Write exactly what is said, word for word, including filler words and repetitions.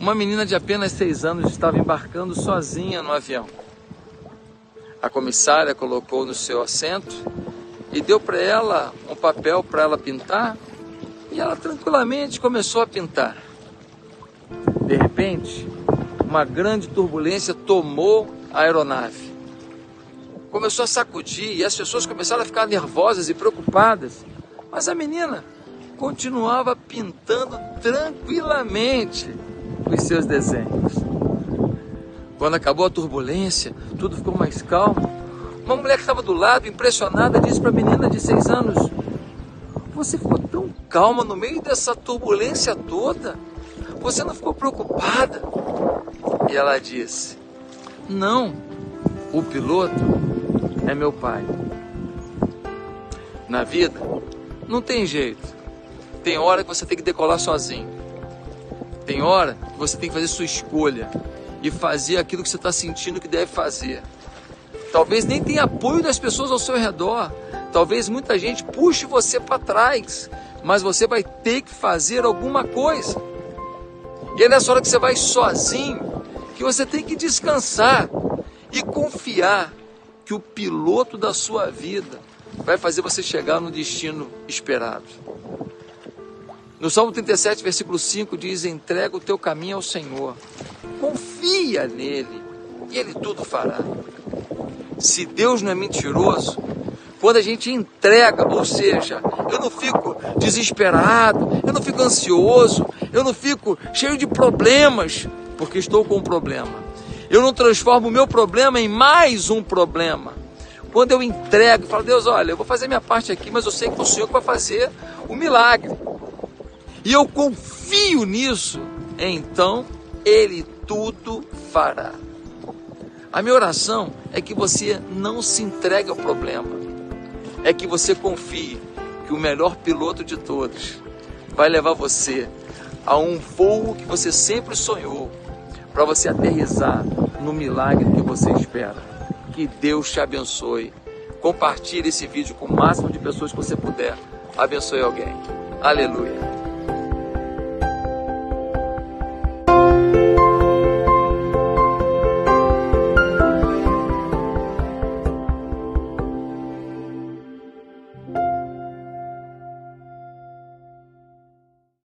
Uma menina de apenas seis anos estava embarcando sozinha no avião. A comissária colocou no seu assento e deu para ela um papel para ela pintar, e ela tranquilamente começou a pintar. De repente, uma grande turbulência tomou a aeronave. Começou a sacudir e as pessoas começaram a ficar nervosas e preocupadas, mas a menina continuava pintando tranquilamente os seus desenhos. Quando acabou a turbulência, tudo ficou mais calmo. Uma mulher que estava do lado, impressionada, disse para a menina de seis anos: "Você ficou tão calma no meio dessa turbulência toda? Você não ficou preocupada?" E ela disse: "Não, o piloto é meu pai." Na vida, não tem jeito. Tem hora que você tem que decolar sozinho. Tem hora que você tem que fazer sua escolha e fazer aquilo que você está sentindo que deve fazer. Talvez nem tenha apoio das pessoas ao seu redor. Talvez muita gente puxe você para trás. Mas você vai ter que fazer alguma coisa. E é nessa hora que você vai sozinho que você tem que descansar e confiar que o piloto da sua vida vai fazer você chegar no destino esperado. No Salmo trinta e sete, versículo cinco, diz: "Entrega o teu caminho ao Senhor, confia nele e ele tudo fará." Se Deus não é mentiroso, quando a gente entrega, ou seja, eu não fico desesperado, eu não fico ansioso, eu não fico cheio de problemas, porque estou com um problema. Eu não transformo o meu problema em mais um problema. Quando eu entrego e falo: "Deus, olha, eu vou fazer minha parte aqui, mas eu sei que é o Senhor que vai fazer o milagre. E eu confio nisso, então Ele tudo fará." A minha oração é que você não se entregue ao problema. É que você confie que o melhor piloto de todos vai levar você a um voo que você sempre sonhou, para você aterrissar no milagre que você espera. Que Deus te abençoe. Compartilhe esse vídeo com o máximo de pessoas que você puder. Abençoe alguém. Aleluia.